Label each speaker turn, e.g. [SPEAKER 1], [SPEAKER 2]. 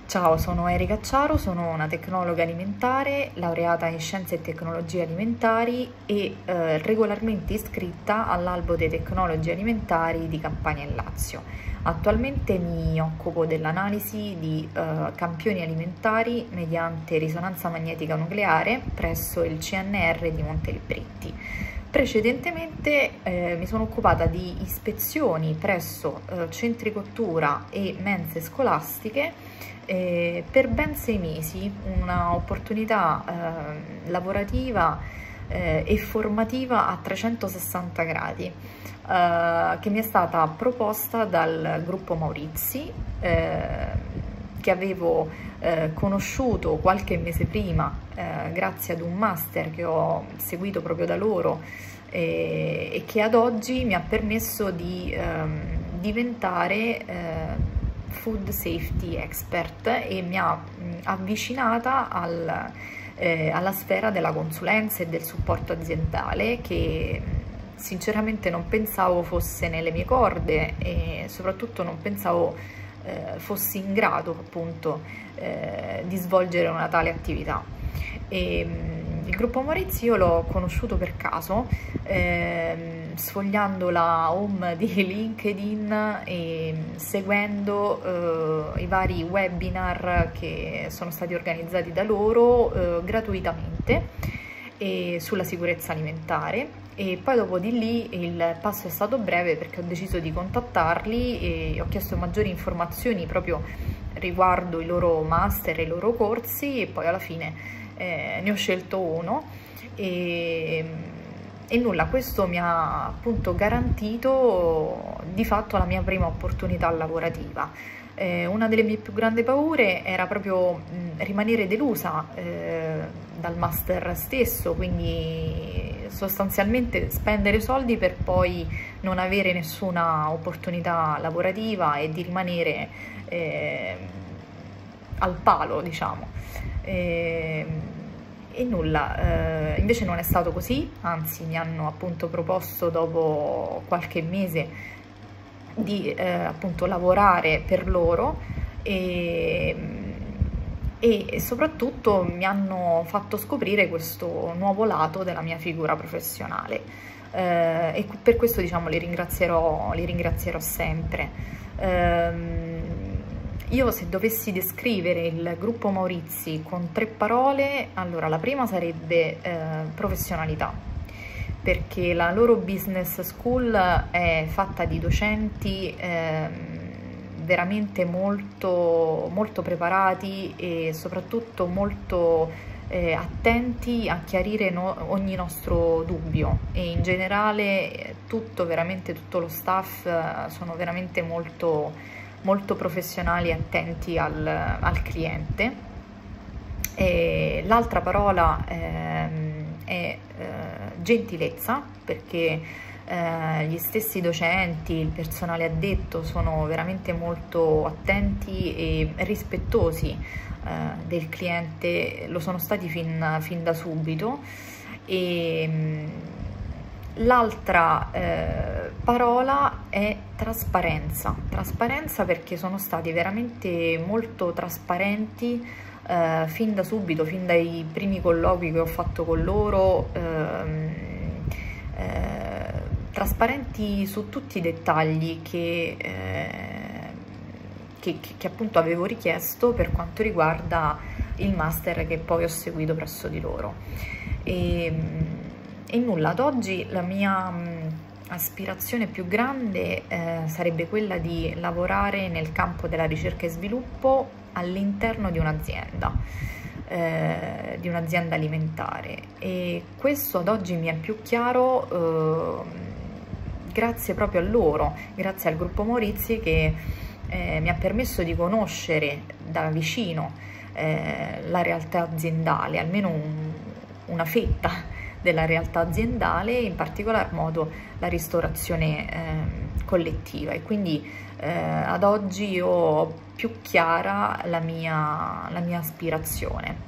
[SPEAKER 1] Ciao, sono Erika Acciaro, sono una tecnologa alimentare, laureata in Scienze e Tecnologie Alimentari e regolarmente iscritta all'Albo dei Tecnologi Alimentari di Campania e Lazio. Attualmente mi occupo dell'analisi di campioni alimentari mediante risonanza magnetica nucleare presso il CNR di Montelibritti. Precedentemente mi sono occupata di ispezioni presso centri cottura e mense scolastiche per ben 6 mesi, un'opportunità lavorativa e formativa a 360 gradi che mi è stata proposta dal gruppo Maurizi, che avevo conosciuto qualche mese prima grazie ad un master che ho seguito proprio da loro e che ad oggi mi ha permesso di diventare food safety expert e mi ha avvicinata alla sfera della consulenza e del supporto aziendale, che sinceramente non pensavo fosse nelle mie corde e soprattutto non pensavo fossi in grado appunto di svolgere una tale attività. Il gruppo Maurizi io l'ho conosciuto per caso, sfogliando la home di LinkedIn e seguendo i vari webinar che sono stati organizzati da loro gratuitamente sulla sicurezza alimentare. E poi dopo di lì il passo è stato breve, perché ho deciso di contattarli e ho chiesto maggiori informazioni proprio riguardo i loro master e i loro corsi, e poi alla fine ne ho scelto uno e nulla, questo mi ha appunto garantito di fatto la mia prima opportunità lavorativa. Una delle mie più grandi paure era proprio rimanere delusa dal master stesso, quindi sostanzialmente spendere soldi per poi non avere nessuna opportunità lavorativa e di rimanere al palo, diciamo. E nulla, invece non è stato così, anzi mi hanno appunto proposto dopo qualche mese di appunto lavorare per loro e soprattutto mi hanno fatto scoprire questo nuovo lato della mia figura professionale, e per questo, diciamo, li ringrazierò sempre. Io, se dovessi descrivere il gruppo Maurizi con 3 parole, allora la prima sarebbe professionalità, perché la loro business school è fatta di docenti veramente molto preparati e soprattutto molto attenti a chiarire ogni nostro dubbio, e in generale veramente tutto lo staff sono veramente molto professionali e attenti al cliente. L'altra parola è gentilezza, perché gli stessi docenti, il personale addetto sono veramente molto attenti e rispettosi del cliente, lo sono stati fin da subito. L'altra parola è trasparenza, perché sono stati veramente molto trasparenti fin da subito, fin dai primi colloqui che ho fatto con loro, trasparenti su tutti i dettagli che appunto avevo richiesto per quanto riguarda il master che poi ho seguito presso di loro. E nulla, ad oggi la mia aspirazione più grande sarebbe quella di lavorare nel campo della ricerca e sviluppo all'interno di un'azienda alimentare, e questo ad oggi mi è più chiaro grazie proprio a loro, grazie al gruppo Maurizi, che mi ha permesso di conoscere da vicino la realtà aziendale, almeno una fetta della realtà aziendale, in particolar modo la ristorazione collettiva, e quindi ad oggi ho più chiara la mia aspirazione.